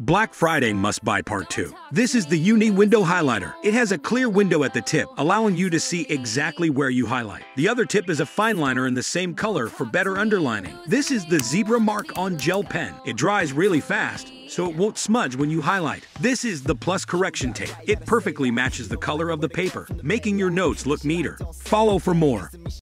Black Friday must-buy part 2. This is the Uni Window Highlighter. It has a clear window at the tip, allowing you to see exactly where you highlight. The other tip is a fine liner in the same color for better underlining. This is the Zebra Mark on Gel Pen. It dries really fast, so it won't smudge when you highlight. This is the Plus Correction Tape. It perfectly matches the color of the paper, making your notes look neater. Follow for more.